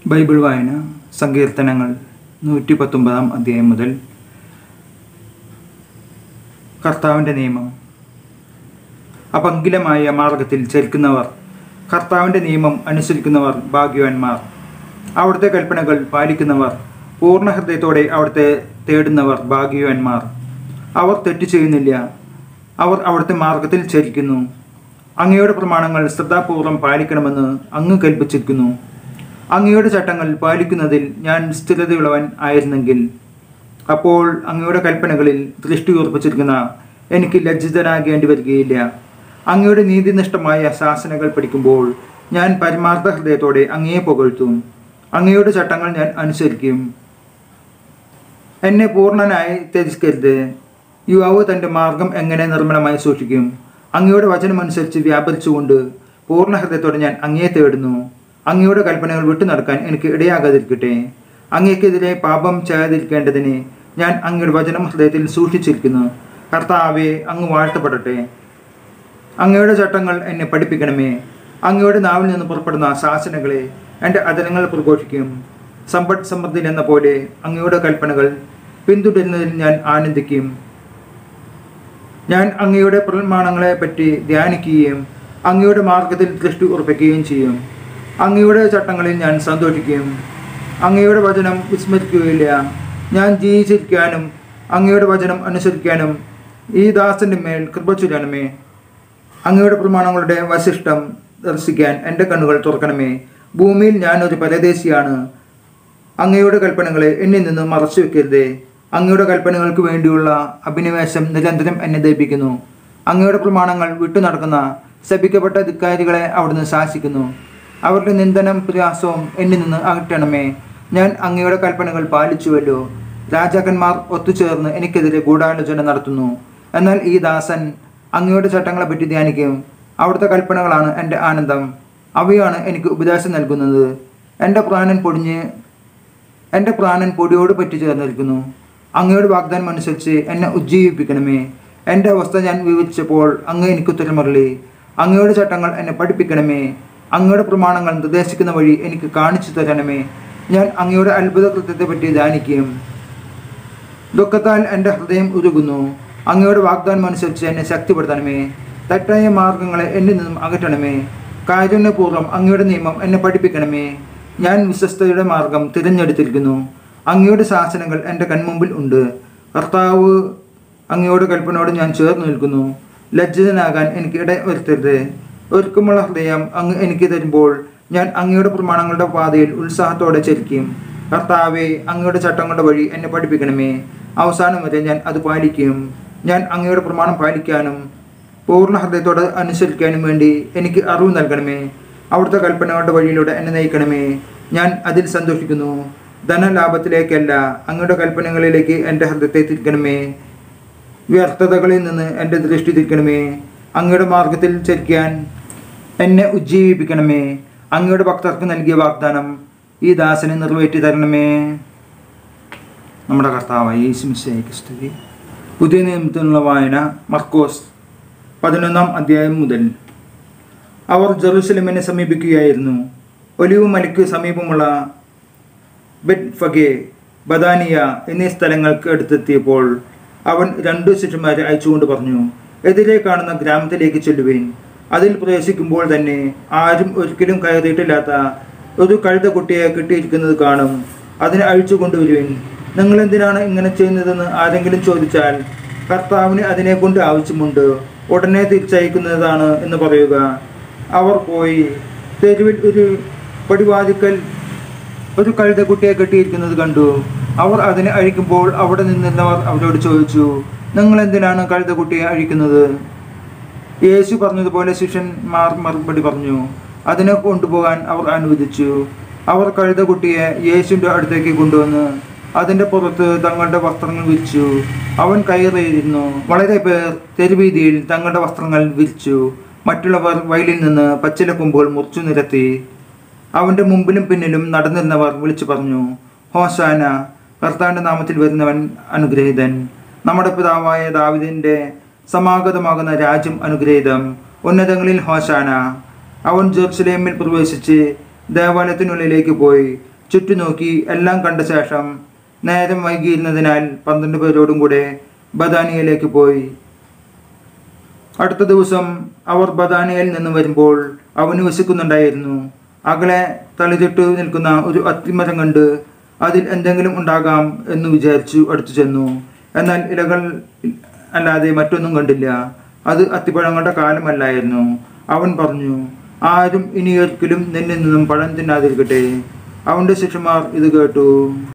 Bible വായന സങ്കീർത്തനങ്ങൾ 119 അധ്യായം മുതൽ. കർത്താവിൻ്റെ നിയമം. അപങ്കിലമായ മാർഗത്തിൽ ചരിക്കുന്നവർ, കർത്താവിൻ്റെ നിയമം അനുസരിക്കുന്നവർ ഭാഗ്യവാന്മാർ. അവിടുത്തെ കൽപ്പനകൾ പാലിക്കുന്നവർ, പൂർണ്ണ ഹൃദയത്തോടെ അവിടുത്തെ തേടുന്നവർ ഭാഗ്യവാന്മാർ. അവർ തെറ്റു ചെയ്യുന്നില്ല, അവർ അവിടുത്തെ മാർഗത്തിൽ ചരിക്കുന്നു. അങ്ങയുടെ പ്രമാണങ്ങൾ ശ്രദ്ധാപൂർവം പാലിക്കണമെന്ന് അങ്ങ് കൽപ്പിച്ചിരിക്കുന്നു. അങ്ങയുടെ ചട്ടങ്ങൾ പാലിക്കുന്നതിൽ ഞാൻ സ്ഥിരതയുള്ളവൻ ആയിരുന്നെങ്കിൽ, അപ്പോൾ അങ്ങയുടെ കൽപ്പനകളിൽ ദൃഷ്ടി ഉറപ്പിച്ചിരിക്കുന്ന എനിക്ക് ലജ്ജിതനാകേണ്ടി വരികയില്ല. അങ്ങയുടെ നീതിനിഷ്ഠമായ ശാസനകൾ പഠിക്കുമ്പോൾ ഞാൻ പരമാർത്ഥ ഹൃദയത്തോടെ അങ്ങയെ പുകഴ്ത്തും. അങ്ങയുടെ ചട്ടങ്ങൾ ഞാൻ അനുസരിക്കും. എന്നെ പൂർണ്ണനായി ത്യജിക്കരുത്. യുവാവ് തൻ്റെ മാർഗം എങ്ങനെ നിർമ്മലമായി സൂക്ഷിക്കും? അങ്ങയുടെ വചനമനുസരിച്ച് വ്യാപരിച്ചുകൊണ്ട് പൂർണ്ണ ഹൃദയത്തോടെ ഞാൻ അങ്ങയെ തേടുന്നു. അങ്ങയുടെ കൽപ്പനകൾ വിട്ടു നടക്കാൻ എനിക്ക് ഇടയാകാതിരിക്കട്ടെ. അങ്ങയ്ക്കെതിരെ പാപം ചെയ്യാതിരിക്കേണ്ടതിന് ഞാൻ അങ്ങയുടെ വചനം ഹൃദയത്തിൽ സൂക്ഷിച്ചിരിക്കുന്നു. കർത്താവേ, അങ്ങ് വാഴ്ത്തപ്പെടട്ടെ. അങ്ങയുടെ ചട്ടങ്ങൾ എന്നെ പഠിപ്പിക്കണമേ. അങ്ങയുടെ നാവിൽ നിന്ന് പുറപ്പെടുന്ന ശാസനകളെ എൻ്റെ അധരങ്ങൾ പ്രഘോഷിക്കും. സമ്പദ് സമൃദ്ധിയിൽ എന്ന പോലെ അങ്ങയുടെ കൽപ്പനകൾ പിന്തുടരുന്നതിൽ ഞാൻ ആനന്ദിക്കും. ഞാൻ അങ്ങയുടെ പ്രമാണങ്ങളെ പറ്റി ധ്യാനിക്കുകയും അങ്ങയുടെ മാർഗത്തിൽ ദൃഷ്ടി ഉറപ്പിക്കുകയും ചെയ്യും. അങ്ങയുടെ ചട്ടങ്ങളിൽ ഞാൻ സന്തോഷിക്കും. അങ്ങയുടെ വചനം വിസ്മരിക്കുകയില്ല. ഞാൻ ജീവിച്ചിരിക്കാനും അങ്ങയുടെ വചനം അനുസരിക്കാനും ഈ ദാസൻ്റെ മേൽ കൃപ ചൊല്ലണമേ. അങ്ങയുടെ പ്രമാണങ്ങളുടെ വശിഷ്ടം ദർശിക്കാൻ എൻ്റെ കണ്ണുകൾ തുറക്കണമേ. ഭൂമിയിൽ ഞാനൊരു പരദേശിയാണ്. അങ്ങയുടെ കൽപ്പനകളെ എന്നിൽ നിന്ന് മറച്ചു വെക്കരുതേ. അങ്ങയുടെ കൽപ്പനകൾക്ക് വേണ്ടിയുള്ള അഭിനിവേശം നിരന്തരം എന്നെ ദഹിപ്പിക്കുന്നു. അങ്ങയുടെ പ്രമാണങ്ങൾ വിട്ടു നടക്കുന്ന ശപിക്കപ്പെട്ട ധിക്കാരികളെ അവിടുന്ന് ശാസിക്കുന്നു. അവരുടെ നിന്ദനം പ്രയാസവും എന്നിൽ നിന്ന് അകറ്റണമേ. ഞാൻ അങ്ങയുടെ കൽപ്പനകൾ പാലിച്ചുവല്ലോ. രാജാക്കന്മാർ ഒത്തുചേർന്ന് എനിക്കെതിരെ ഗൂഢാലോചന നടത്തുന്നു. എന്നാൽ ഈ ദാസൻ അങ്ങയുടെ ചട്ടങ്ങളെപ്പറ്റി ധ്യാനിക്കും. അവിടുത്തെ കൽപ്പനകളാണ് എൻ്റെ ആനന്ദം. അവയാണ് എനിക്ക് ഉപദേശം നൽകുന്നത്. എൻ്റെ പ്രാണൻ പൊടിയോട് പറ്റി ചേർന്നിരിക്കുന്നു. അങ്ങയുടെ വാഗ്ദാനം അനുസരിച്ച് എന്നെ ഉജ്ജീവിപ്പിക്കണമേ. എൻ്റെ അവസ്ഥ ഞാൻ വിവരിച്ചപ്പോൾ അങ്ങ് എനിക്ക് ഉത്തരമരുളി. അങ്ങയുടെ ചട്ടങ്ങൾ എന്നെ പഠിപ്പിക്കണമേ. അങ്ങയുടെ പ്രമാണങ്ങൾ നിർദ്ദേശിക്കുന്ന വഴി എനിക്ക് കാണിച്ചു തരണമേ. ഞാൻ അങ്ങയുടെ അത്ഭുത കൃത്യത്തെപ്പറ്റി ധ്യാനിക്കും. ദുഃഖത്താൽ എൻ്റെ ഹൃദയം ഉരുകുന്നു. അങ്ങയുടെ വാഗ്ദാനം അനുസരിച്ച് എന്നെ ശക്തിപ്പെടുത്തണമേ. തെറ്റായ മാർഗങ്ങളെ എന്നിൽ നിന്നും അകറ്റണമേ. കാരുണ്യപൂർവ്വം അങ്ങയുടെ നിയമം എന്നെ പഠിപ്പിക്കണമേ. ഞാൻ വിശ്വസ്തയുടെ മാർഗം തിരഞ്ഞെടുത്തിരിക്കുന്നു. അങ്ങയുടെ ശാസനകൾ എൻ്റെ കൺമുമ്പിൽ ഉണ്ട്. കർത്താവ്, അങ്ങയുടെ കൽപ്പനയോട് ഞാൻ ചേർന്ന് നിൽക്കുന്നു. ലജ്ജിതനാകാൻ എനിക്ക് ഇട വരുത്തരുത്. ഒരുക്കമുള്ള ഹൃദയം അങ്ങ് എനിക്ക് തരുമ്പോൾ ഞാൻ അങ്ങയുടെ പ്രമാണങ്ങളുടെ പാതയിൽ ഉത്സാഹത്തോടെ ചരിക്കും. കർത്താവെ, അങ്ങയുടെ ചട്ടങ്ങളുടെ വഴി എന്നെ പഠിപ്പിക്കണമേ. അവസാനം വരെ ഞാൻ അത് പാലിക്കും. ഞാൻ അങ്ങയുടെ പ്രമാണം പാലിക്കാനും പൂർണ്ണ ഹൃദയത്തോടെ അനുസരിക്കാനും വേണ്ടി എനിക്ക് അറിവ് നൽകണമേ. അവിടുത്തെ കൽപ്പനകളുടെ വഴിയിലൂടെ എന്നെ നയിക്കണമേ. ഞാൻ അതിൽ സന്തോഷിക്കുന്നു. ധനലാഭത്തിലേക്കല്ല, അങ്ങയുടെ കൽപ്പനകളിലേക്ക് എൻ്റെ ഹൃദയത്തെ തിരിക്കണമേ. വ്യർത്ഥതകളിൽ നിന്ന് എൻ്റെ ദൃഷ്ടി തിരിക്കണമേ. അങ്ങയുടെ മാർഗത്തിൽ ചരിക്കാൻ എന്നെ ഉജ്ജീവിപ്പിക്കണമേ. അങ്ങയുടെ ഭക്തർക്ക് നൽകിയ വാഗ്ദാനം ഈ ദാസനെ നിറവേറ്റി തരണമേ. നമ്മുടെ കർത്താവായ യേശു മിശിഹായ്ക്ക് സ്തുതി. പുതിയ നിയമത്തിലുള്ള വായന മർക്കോസ് 11 അധ്യായം മുതൽ. അവർ ജെറുസലേമിനെ സമീപിക്കുകയായിരുന്നു. ഒലിവ് മലയ്ക്ക് സമീപമുള്ള ബെത്ഫഗെ, ബദാനിയ എന്നീ സ്ഥലങ്ങൾക്ക് അടുത്തെത്തിയപ്പോൾ അവൻ 2 ശിഷ്യന്മാരെ അയച്ചുകൊണ്ട് പറഞ്ഞു, എതിരെ കാണുന്ന ഗ്രാമത്തിലേക്ക് ചെല്ലുവേൻ. അതിൽ പ്രവേശിക്കുമ്പോൾ തന്നെ ആരും ഒരിക്കലും കയറിയിട്ടില്ലാത്ത ഒരു കഴുതക്കുട്ടിയെ കെട്ടിയിരിക്കുന്നത് കാണും. അതിനെ അഴിച്ചു കൊണ്ടുവരുവേൻ. നിങ്ങൾ എന്തിനാണ് ഇങ്ങനെ ചെയ്യുന്നതെന്ന് ആരെങ്കിലും ചോദിച്ചാൽ, കർത്താവിന് അതിനെ കൊണ്ട് ആവശ്യമുണ്ട്, ഉടനെ തിരിച്ചയക്കുന്നതാണ് എന്ന് പറയുക. അവർ പോയി തെരുവിൽ ഒരു പടിവാതിക്കൽ ഒരു കഴുതക്കുട്ടിയെ കെട്ടിയിരിക്കുന്നത് കണ്ടു. അവർ അതിനെ അഴിക്കുമ്പോൾ അവിടെ നിന്നിരുന്നവർ അവരോട് ചോദിച്ചു, നിങ്ങൾ എന്തിനാണ് കഴുതക്കുട്ടിയെ അഴിക്കുന്നത്? യേശു പറഞ്ഞതുപോലെ ശിഷ്യന്മാർ മറുപടി പറഞ്ഞു. അതിനെ കൊണ്ടുപോകാൻ അവർ അനുവദിച്ചു. അവർ കഴുതക്കുട്ടിയെ യേശുവിൻ്റെ അടുത്തേക്ക് കൊണ്ടുവന്ന് അതിൻ്റെ പുറത്ത് തങ്ങളുടെ വസ്ത്രങ്ങൾ വിരിച്ചു. അവൻ കയറിയിരുന്നു. വളരെ പേർ തെരുവീതിയിൽ തങ്ങളുടെ വസ്ത്രങ്ങൾ വിരിച്ചു. മറ്റുള്ളവർ വയലിൽ നിന്ന് പച്ചിലക്കൊമ്പുകൾ മുറിച്ചു നിരത്തി. അവൻ്റെ മുമ്പിലും പിന്നിലും നടന്നിരുന്നവർ വിളിച്ചു പറഞ്ഞു, ഹോശാന, കർത്താവിൻ്റെ നാമത്തിൽ വരുന്നവൻ അനുഗ്രഹീതൻ. നമ്മുടെ പിതാവായ ദാവീദിൻ്റെ സമാഗതമാകുന്ന രാജ്യം അനുഗ്രഹീതം. ഉന്നതങ്ങളിൽ ഹോശാന. അവൻ ജെറുസലേമിൽ പ്രവേശിച്ച് ദേവാലയത്തിനുള്ളിലേക്ക് പോയി ചുറ്റും നോക്കി എല്ലാം കണ്ട ശേഷം നേരം വൈകിയിരുന്നതിനാൽ 12 പേരോടും കൂടെ ബഥാനിയയിലേക്ക് പോയി. അടുത്ത ദിവസം അവർ ബഥാനിയയിൽ നിന്ന് വരുമ്പോൾ അവന് വിശക്കുന്നുണ്ടായിരുന്നു. അകലെ തലചുട്ടു നിൽക്കുന്ന ഒരു അത്തിമരം കണ്ട് അതിൽ എന്തെങ്കിലും ഉണ്ടാകാം എന്ന് വിചാരിച്ചു അടുത്തു ചെന്നു. എന്നാൽ ഇലകൾ അല്ലാതെ മറ്റൊന്നും കണ്ടില്ല. അത് അത്തിപ്പഴങ്ങളുടെ കാലമല്ലായിരുന്നു. അവൻ പറഞ്ഞു, ആരും ഇനിയൊരിക്കലും നിന്നിൽ നിന്നും പഴം തിന്നാതിരിക്കട്ടെ. അവൻ്റെ ശിഷ്യന്മാർ ഇത് കേട്ടു.